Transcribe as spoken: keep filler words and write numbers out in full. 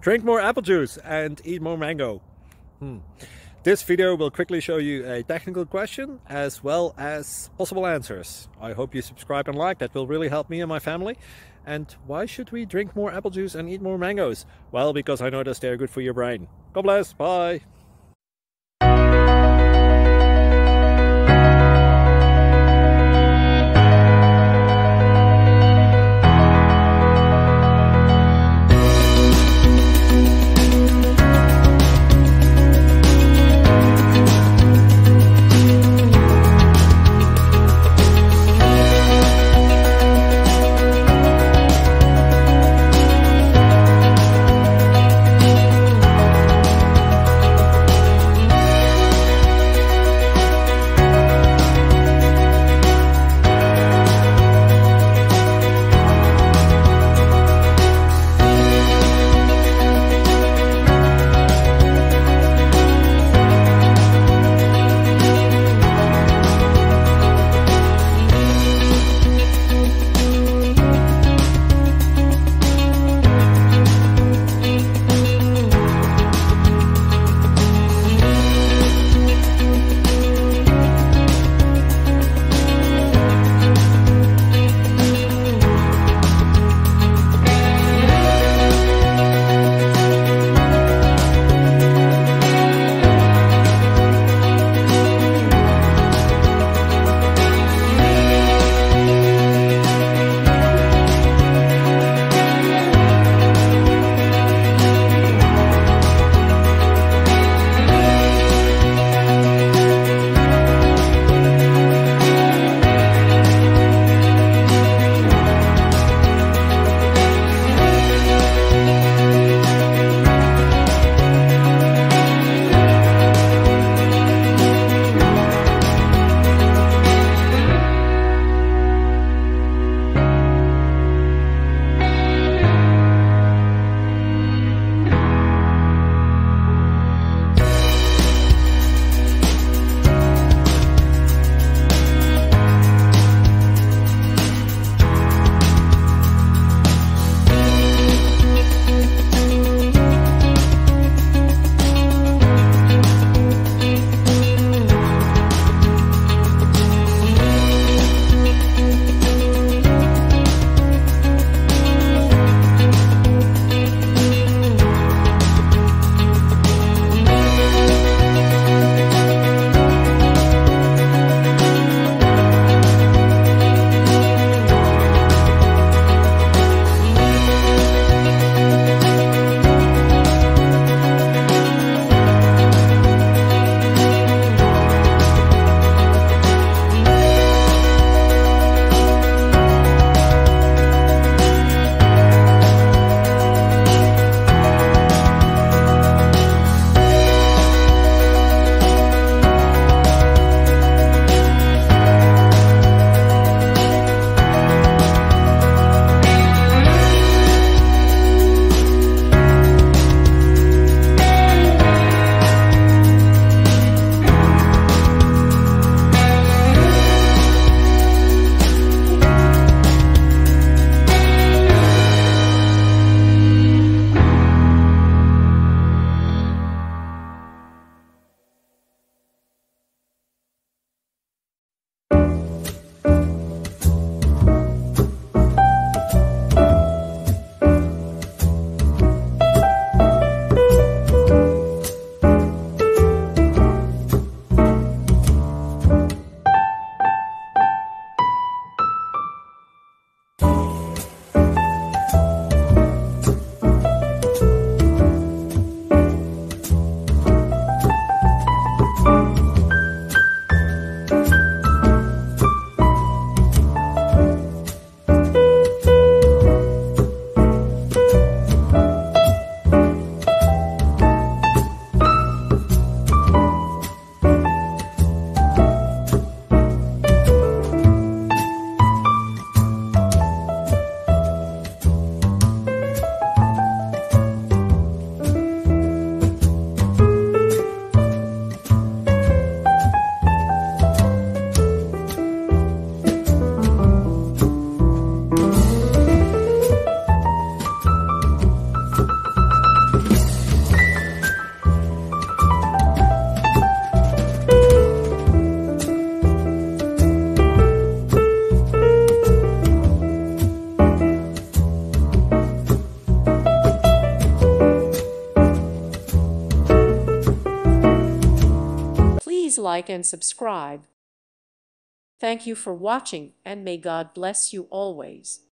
Drink more apple juice and eat more mango. Hmm. This video will quickly show you a technical question as well as possible answers. I hope you subscribe and like, that will really help me and my family. And why should we drink more apple juice and eat more mangoes? Well, because I noticed they're good for your brain. God bless, bye! Please like and subscribe. Thank you for watching, and may God bless you always.